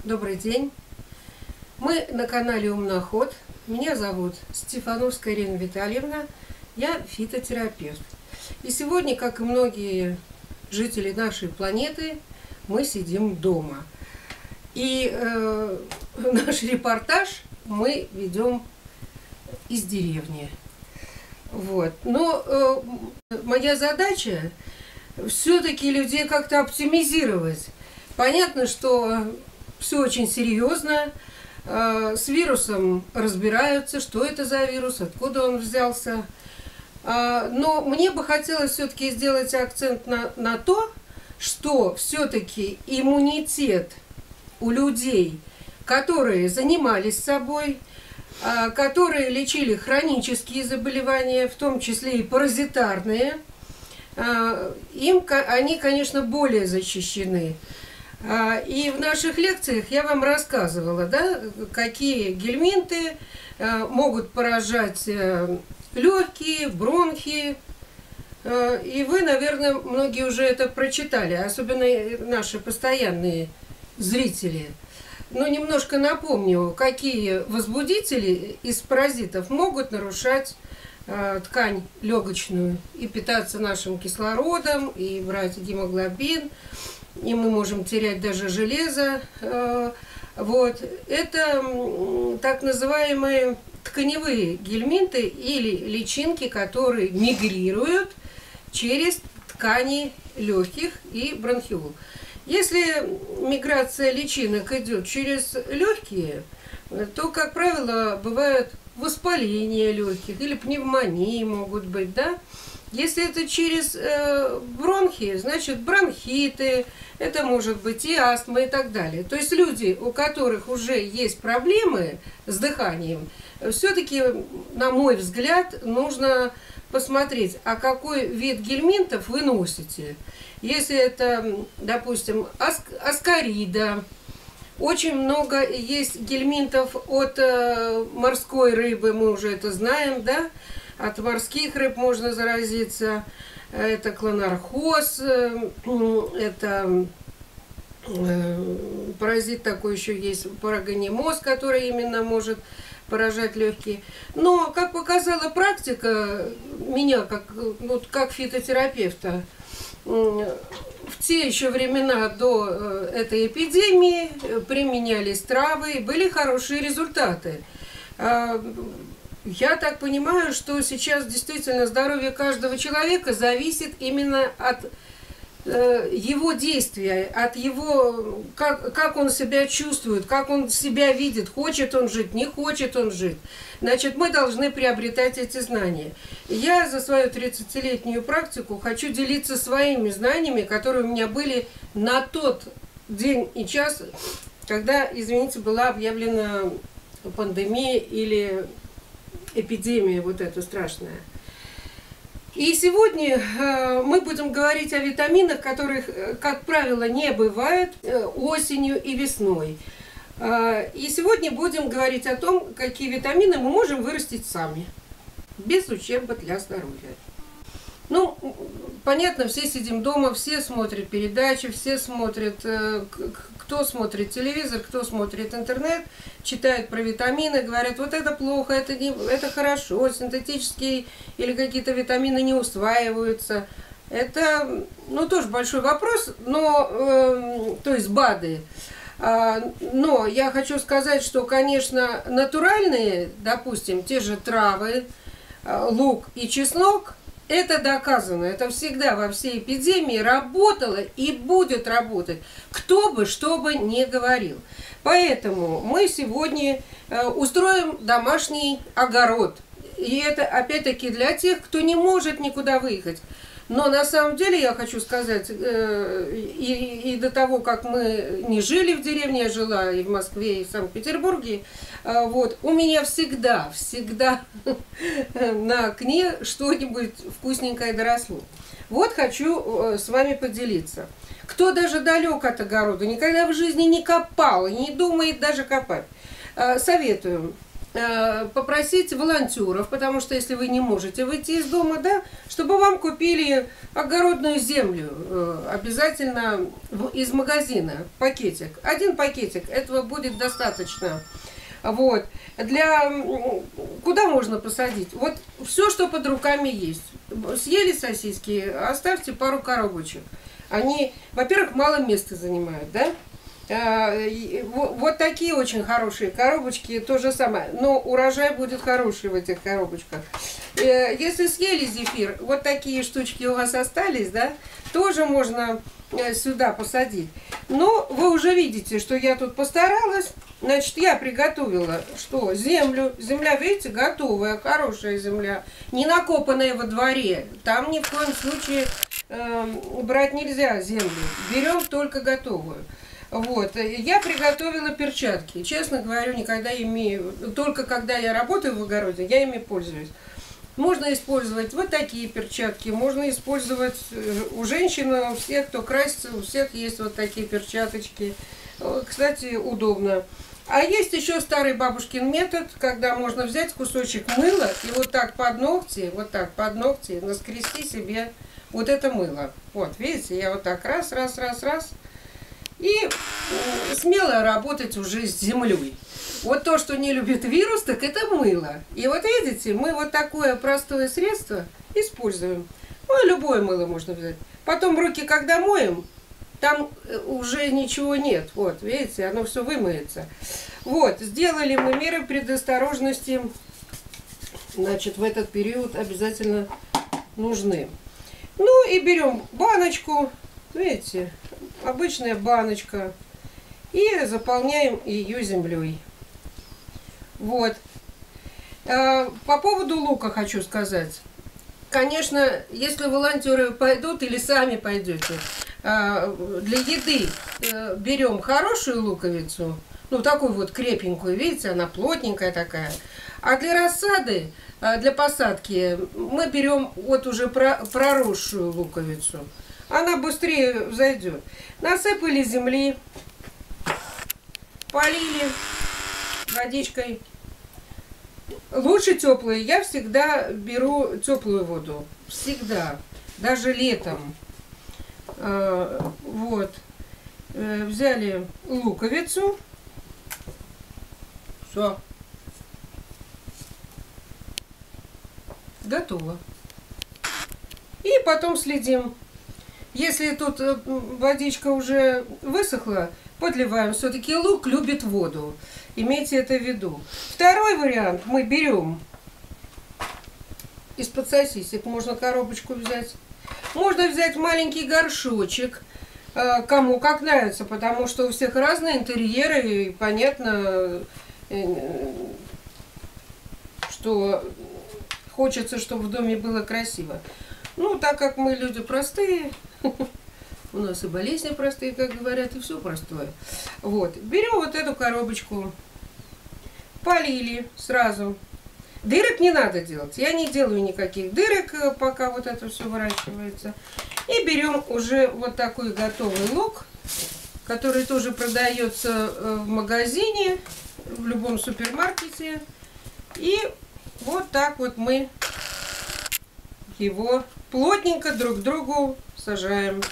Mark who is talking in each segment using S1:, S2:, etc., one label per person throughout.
S1: Добрый день. Мы на канале Умноход. Меня зовут Стефановская Ирина Витальевна. Я фитотерапевт. И сегодня, как и многие жители нашей планеты, мы сидим дома. И наш репортаж мы ведем из деревни. Вот. Но моя задача все-таки людей как-то оптимизировать. Понятно, что все очень серьезно. С вирусом разбираются, что это за вирус, откуда он взялся. Но мне бы хотелось все-таки сделать акцент на то, что все-таки иммунитет у людей, которые занимались собой, которые лечили хронические заболевания, в том числе и паразитарные, они, конечно, более защищены. И в наших лекциях я вам рассказывала, да, какие гельминты могут поражать легкие, бронхи. И вы, наверное, многие уже это прочитали, особенно наши постоянные зрители. Но немножко напомню, какие возбудители из паразитов могут нарушать ткань легочную и питаться нашим кислородом, и брать гемоглобин. И мы можем терять даже железо. Вот. Это так называемые тканевые гельминты или личинки, которые мигрируют через ткани легких и бронхиол. Если миграция личинок идет через легкие, то, как правило, бывает воспаление легких или пневмонии могут быть, да? Если это через бронхи, значит бронхиты, это может быть и астма и так далее. То есть люди, у которых уже есть проблемы с дыханием, все-таки, на мой взгляд, нужно посмотреть, а какой вид гельминтов вы носите. Если это, допустим, аскарида, очень много есть гельминтов от морской рыбы, мы уже это знаем, да? От морских рыб можно заразиться. Это клонархоз, это паразит такой еще есть, парагонемоз, который именно может поражать легкие. Но, как показала практика меня, как фитотерапевта, в те еще времена до этой эпидемии применялись травы, были хорошие результаты. Я так понимаю, что сейчас действительно здоровье каждого человека зависит именно от его действия, от его, как он себя чувствует, как он себя видит, хочет он жить, не хочет он жить. Значит, мы должны приобретать эти знания. Я за свою 30-летнюю практику хочу делиться своими знаниями, которые у меня были на тот день и час, когда, извините, была объявлена пандемия или эпидемия вот эта страшная. И сегодня мы будем говорить о витаминах, которых, как правило, не бывает осенью и весной. И сегодня будем говорить о том, какие витамины мы можем вырастить сами, без ущерба для здоровья. Ну, понятно, все сидим дома, все смотрят передачи, все смотрят, кто смотрит телевизор, кто смотрит интернет, читают про витамины, говорят, вот это плохо, это хорошо, синтетические или какие-то витамины не усваиваются. Это, ну, тоже большой вопрос, но, то есть БАДы. Но я хочу сказать, что, конечно, натуральные, допустим, те же травы, лук и чеснок, это доказано, это всегда во всей эпидемии работало и будет работать, кто бы что бы ни говорил. Поэтому мы сегодня устроим домашний огород. И это опять-таки для тех, кто не может никуда выехать. Но на самом деле я хочу сказать, и до того, как мы не жили в деревне, я жила и в Москве, и в Санкт-Петербурге, вот, у меня всегда на окне что-нибудь вкусненькое доросло. Вот хочу с вами поделиться. Кто даже далек от огорода, никогда в жизни не копал, не думает даже копать, советую. попросить волонтеров, потому что если вы не можете выйти из дома, да, чтобы вам купили огородную землю, обязательно из магазина, пакетик. Один пакетик, этого будет достаточно. Вот. Куда можно посадить? Вот все, что под руками есть. Съели сосиски, оставьте пару коробочек. Они, во-первых, мало места занимают, да? Вот такие очень хорошие коробочки, то же самое. Но урожай будет хороший в этих коробочках. Если съели зефир, вот такие штучки у вас остались, да, тоже можно сюда посадить. Но вы уже видите, что я тут постаралась. Значит, я приготовила, что землю. Земля, видите, готовая, хорошая земля. Не накопанная во дворе. Там ни в коем случае брать нельзя землю. Берем только готовую. Вот. Я приготовила перчатки. Честно говорю, никогда ими, только когда я работаю в огороде, я ими пользуюсь. Можно использовать вот такие перчатки, можно использовать у женщин, у всех, кто красится, у всех есть вот такие перчаточки. Кстати, удобно. А есть еще старый бабушкин метод, когда можно взять кусочек мыла и вот так под ногти наскрести себе вот это мыло. Вот, видите, я вот так раз. И смело работать уже с землей. Вот то, что не любит вирус, так это мыло. И вот видите, мы вот такое простое средство используем. Ну, любое мыло можно взять. Потом руки, когда моем, там уже ничего нет. Вот, видите, оно все вымоется. Вот, сделали мы меры предосторожности. Значит, в этот период обязательно нужны. Ну и берем баночку. Видите, обычная баночка. И заполняем ее землей. Вот. По поводу лука хочу сказать. Конечно, если волонтеры пойдут или сами пойдете, для еды берем хорошую луковицу, ну такую вот крепенькую, видите, она плотненькая такая. А для рассады, для посадки мы берем вот уже проросшую луковицу. Она быстрее взойдет. Насыпали земли, полили водичкой. Лучше теплые. Я всегда беру теплую воду. Всегда. Даже летом. Вот. Взяли луковицу. Все. Готово. И потом следим. Если тут водичка уже высохла, подливаем. Все-таки лук любит воду. Имейте это в виду. Второй вариант. Мы берем из-под сосисек. Можно коробочку взять. Можно взять маленький горшочек. Кому как нравится. Потому что у всех разные интерьеры. И понятно, что хочется, чтобы в доме было красиво. Ну, так как мы люди простые, у нас и болезни простые, как говорят, и все простое. Вот. Берем вот эту коробочку, полили сразу. Дырок не надо делать. Я не делаю никаких дырок, пока вот это все выращивается. И берем уже вот такой готовый лук, который тоже продается в магазине, в любом супермаркете. И вот так вот мы его плотненько друг к другу сажаем.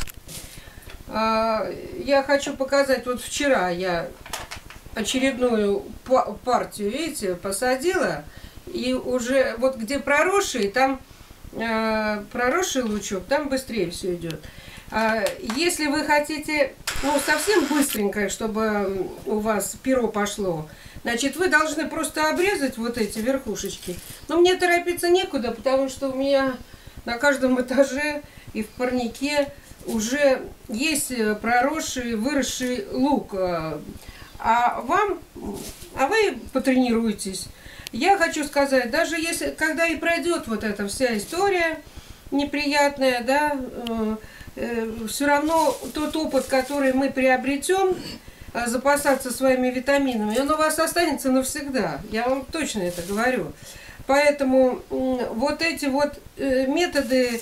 S1: Я хочу показать, вот вчера я очередную партию, видите, посадила. И уже вот где проросший, там проросший лучок, там быстрее все идет. Если вы хотите, ну, совсем быстренько, чтобы у вас перо пошло, значит, вы должны просто обрезать вот эти верхушечки. Но мне торопиться некуда, потому что у меня на каждом этаже и в парнике уже есть проросший, выросший лук. А вы потренируйтесь. Я хочу сказать, даже если, когда и пройдет вот эта вся история неприятная, да, все равно тот опыт, который мы приобретем, запасаться своими витаминами, он у вас останется навсегда. Я вам точно это говорю. Поэтому вот эти вот методы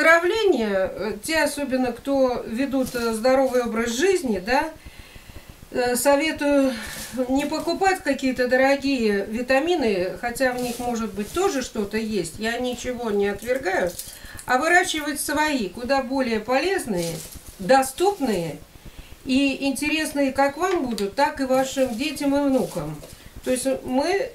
S1: оздоровления, те особенно, кто ведут здоровый образ жизни, да, советую не покупать какие-то дорогие витамины, хотя в них может быть тоже что-то есть, я ничего не отвергаю, а выращивать свои, куда более полезные, доступные и интересные как вам будут, так и вашим детям и внукам. То есть мы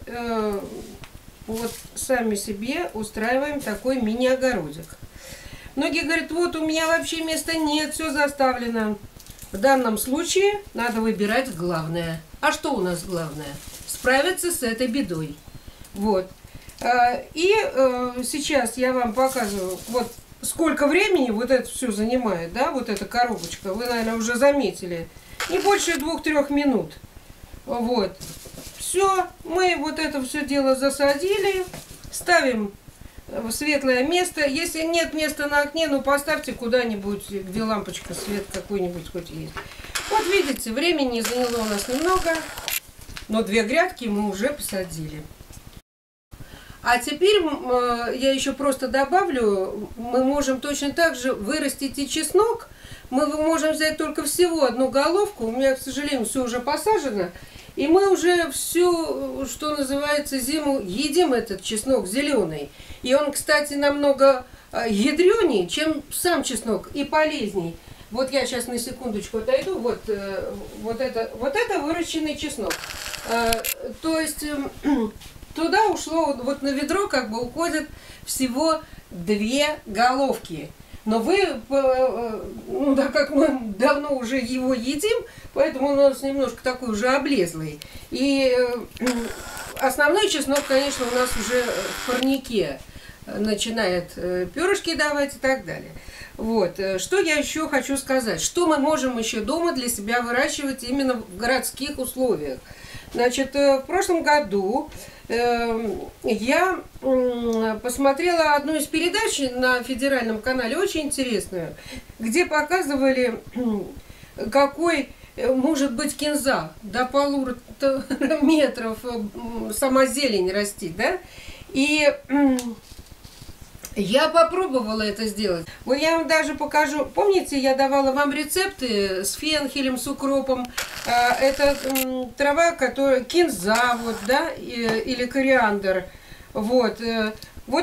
S1: вот сами себе устраиваем такой мини-огородик. Многие говорят, вот у меня вообще места нет, все заставлено. В данном случае надо выбирать главное. А что у нас главное? Справиться с этой бедой. Вот. И сейчас я вам показываю, вот сколько времени вот это все занимает, да, вот эта коробочка. Вы, наверное, уже заметили. Не больше 2-3 минут. Вот. Все, мы вот это все дело засадили, ставим в светлое место. Если нет места на окне, ну поставьте куда-нибудь, где лампочка, свет какой-нибудь хоть есть. Вот видите, времени заняло у нас немного, но 2 грядки мы уже посадили. А теперь я еще просто добавлю, мы можем точно так же вырастить и чеснок. Мы можем взять только всего 1 головку, у меня, к сожалению, все уже посажено. И мы уже всю, что называется, зиму едим этот чеснок зеленый. И он, кстати, намного ядренее, чем сам чеснок, и полезней. Вот я сейчас на секундочку отойду. Вот это выращенный чеснок. То есть туда ушло, вот на ведро как бы уходит всего 2 головки. Но вы, ну да, как мы давно уже его едим, поэтому он у нас немножко такой уже облезлый. И основной чеснок, конечно, у нас уже в парнике начинает перышки давать и так далее. Вот. Что я еще хочу сказать? Что мы можем еще дома для себя выращивать именно в городских условиях? Значит, в прошлом году я посмотрела одну из передач на федеральном канале, очень интересную, где показывали, какой может быть кинза, до 1,5 метров сама зелень растит, да? И я попробовала это сделать. Вот я вам даже покажу. Помните, я давала вам рецепты с фенхелем, с укропом. Это трава, которая кинза, вот, да, или кориандр. Вот. Вот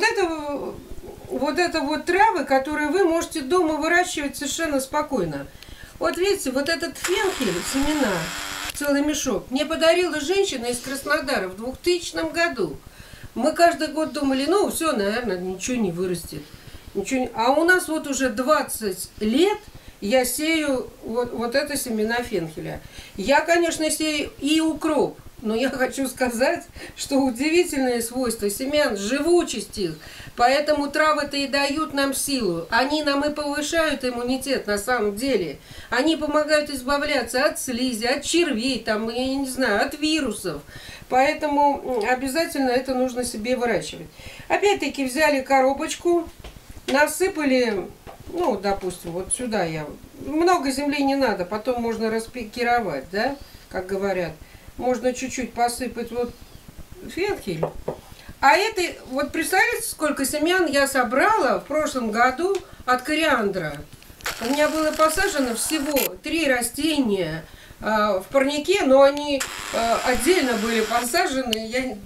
S1: это вот травы, которые вы можете дома выращивать совершенно спокойно. Вот видите, вот этот фенхель, семена, целый мешок, мне подарила женщина из Краснодара в 2000 году. Мы каждый год думали, ну все, наверное, ничего не вырастет. А у нас вот уже 20 лет я сею вот это семена фенхеля. Я, конечно, сею и укроп, но я хочу сказать, что удивительное свойство семян, живучесть их. Поэтому травы-то и дают нам силу. Они нам и повышают иммунитет на самом деле. Они помогают избавляться от слизи, от червей, там, я не знаю, от вирусов. Поэтому обязательно это нужно себе выращивать. Опять-таки взяли коробочку, насыпали, ну, допустим, вот сюда я. Много земли не надо, потом можно распикировать, да, как говорят. Можно чуть-чуть посыпать вот фенхель. А это, вот представляете, сколько семян я собрала в прошлом году от кориандра. У меня было посажено всего 3 растения в парнике, но они отдельно были посажены. Я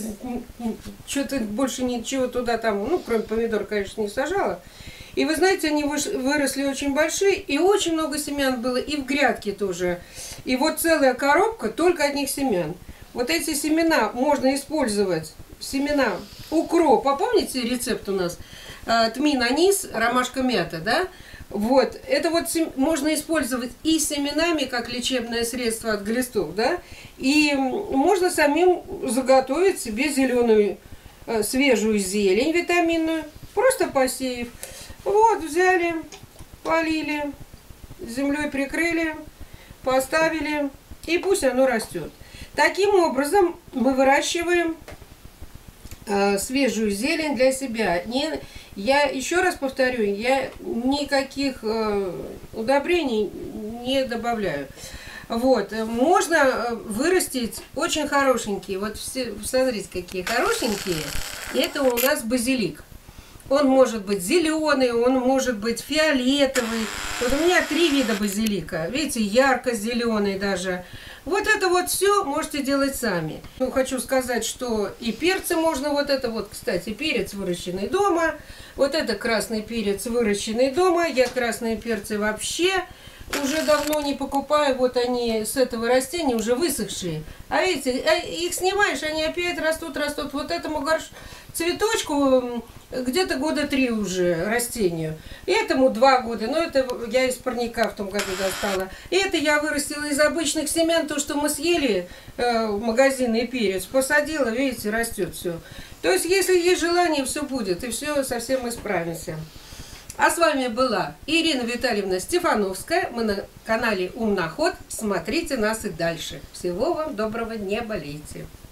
S1: что-то больше ничего туда там, ну, кроме помидор, конечно, не сажала. И вы знаете, они выросли очень большие, и очень много семян было, и в грядке тоже. И вот целая коробка только одних семян. Вот эти семена можно использовать, семена укропа. Помните рецепт у нас? Тмин, анис, ромашка, мята, да? Вот, это вот можно использовать и семенами, как лечебное средство от глистов, да? И можно самим заготовить себе зеленую свежую зелень витаминную, просто посеяв. Вот, взяли, полили, землей прикрыли, поставили, и пусть оно растет. Таким образом мы выращиваем свежую зелень для себя. Я еще раз повторю, я никаких удобрений не добавляю. Вот, можно вырастить очень хорошенькие. Вот все, смотрите, какие хорошенькие. Это у нас базилик. Он может быть зеленый, он может быть фиолетовый. Вот у меня 3 вида базилика. Видите, ярко-зеленый даже. Вот это вот все можете делать сами. Ну, хочу сказать, что и перцы можно, вот это вот, кстати, перец, выращенный дома. Вот это красный перец, выращенный дома. Я красные перцы вообще уже давно не покупаю. Вот они с этого растения уже высохшие. А видите, их снимаешь, они опять растут, растут. Вот этому цветочку где-то года 3 уже растению. И этому 2 года. Но это я из парника в том году достала. И это я вырастила из обычных семян. То, что мы съели в магазине перец, посадила, видите, растет все. То есть, если есть желание, все будет. И все совсем мы справимся. А с вами была Ирина Витальевна Стефановская. Мы на канале Умноход. Смотрите нас и дальше. Всего вам доброго, не болейте.